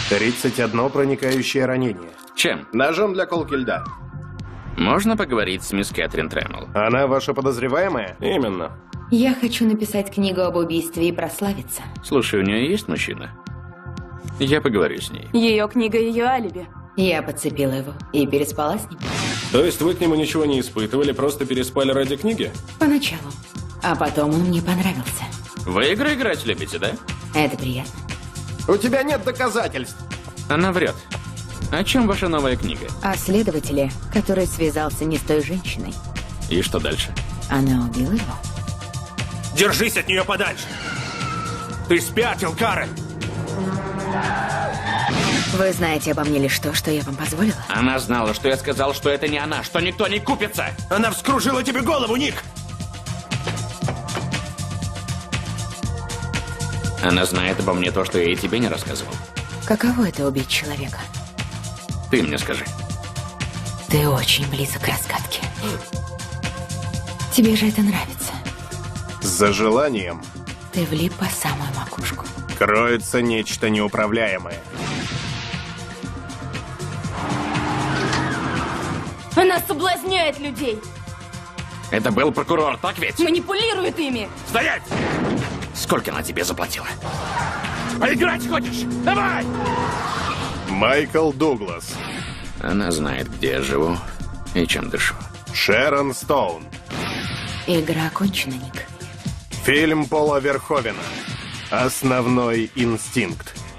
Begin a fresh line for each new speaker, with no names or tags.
31 проникающее ранение.
Чем?
Ножом для колки льда.
Можно поговорить с мисс Кэтрин Трэмл?
Она ваша подозреваемая? Именно.
Я хочу написать книгу об убийстве и прославиться.
Слушай, у нее есть мужчина? Я поговорю с ней.
Ее книга, ее алиби.
Я подцепила его и переспала с ним.
То есть вы к нему ничего не испытывали, просто переспали ради книги?
Поначалу. А потом он мне понравился.
Вы игры играть любите, да?
Это приятно.
У тебя нет доказательств.
Она врет. О чем ваша новая книга?
О следователе, который связался не с той женщиной.
И что дальше?
Она убила его.
Держись от нее подальше. Ты спятил, Карен.
Вы знаете обо мне лишь то, что я вам позволила?
Она знала, что я сказал, что это не она, что никто не купится.
Она вскружила тебе голову, Ник.
Она знает обо мне то, что я и тебе не рассказывал.
Каково это убить человека?
Ты мне скажи.
Ты очень близок к разгадке. Тебе же это нравится.
За желанием
Ты влип по самую макушку.
кроется нечто неуправляемое.
Она соблазняет людей,
Это был прокурор, так ведь?
манипулирует ими.
Стоять! Сколько она тебе заплатила? Поиграть хочешь? Давай!
Майкл Дуглас.
Она знает, где я живу и чем дышу.
Шерон Стоун.
Игра окончена, Ник.
Фильм Пола Верховена. Основной инстинкт.